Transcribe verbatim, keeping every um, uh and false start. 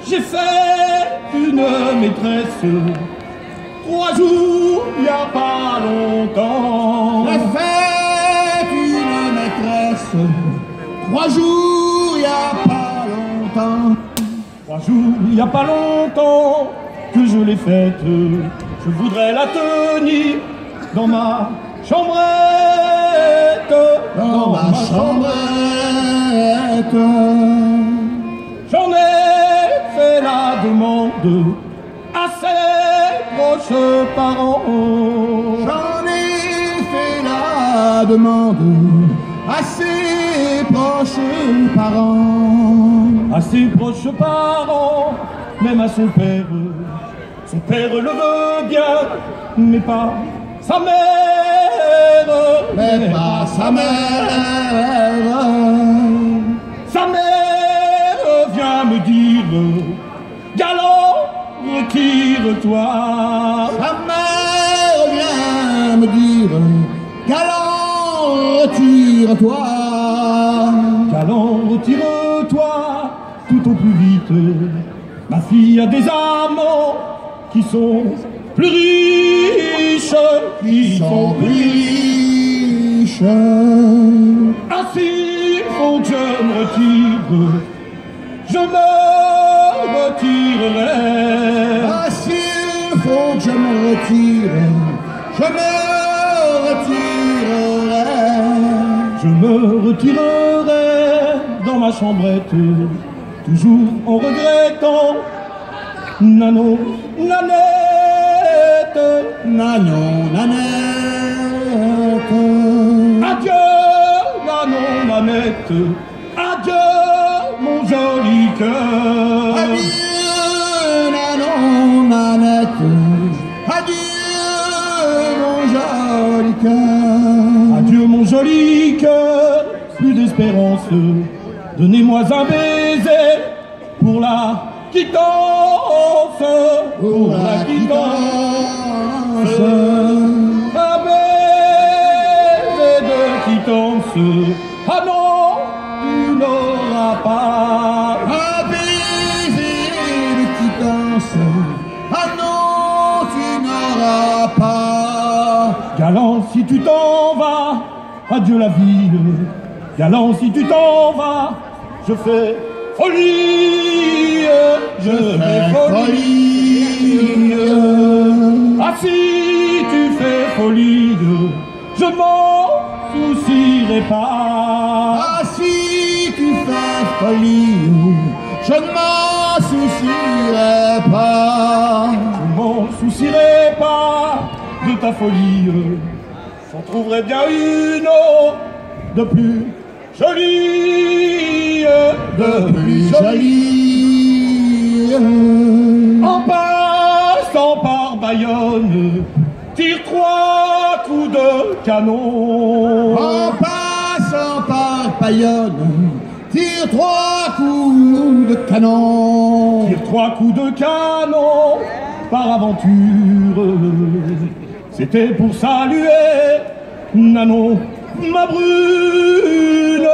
j'ai fait une maîtresse trois jours, il n'y a pas longtemps. J'ai fait une maîtresse trois jours, il n'y a pas longtemps. Trois jours, il n'y a pas longtemps que je l'ai faite. Je voudrais la tenir dans ma chambrette. Dans, dans ma chambrette. J'en ai fait la demande à ses proches parents. J'en ai fait la demande à ses proches parents. À ses proches parents, même à son père. Son père le veut bien, mais pas sa mère. Mais pas sa mère. Sa mère vient me dire, galant, retire-toi. Sa mère vient me dire, galant, retire-toi. Galant, retire-toi, tout au plus vite. Ma fille a des amants qui sont plus riches, qui sont plus riches. Ainsi, faut que je me retire, je me retirerai. Ainsi, faut que je me retire, je me retirerai. Je me retirerai dans ma chambrette, toujours en regrettant Nanon, Nanette. Nanon, Nanette. Adieu, Nanon, Nanette. Adieu, mon joli cœur. Adieu, Nanon, Nanette. Adieu, mon joli cœur. Adieu, mon joli cœur. Plus d'espérance. Donnez-moi un baiser pour la quittance. Pour la quittance. Un baiser de quittance. Ah non, tu n'auras pas. Un baiser de quittance. Ah non, tu n'auras pas. Galant, si tu t'en vas, adieu la vie. Galant, si tu t'en vas, je fais folie. Je, Je fais fais folie. folie. Ah, si tu fais folie, je m'en soucierai pas. Ah, si tu fais folie, je ne m'en soucierai pas. Je m'en soucierai pas de ta folie. J'en trouverai bien une autre de plus jolie, De plus jolie. En passant par Bayonne, tire trois coups de canon. En passant par Bayonne, tire trois coups de canon. Tire trois coups de canon par aventure. C'était pour saluer Nanon, ma brune.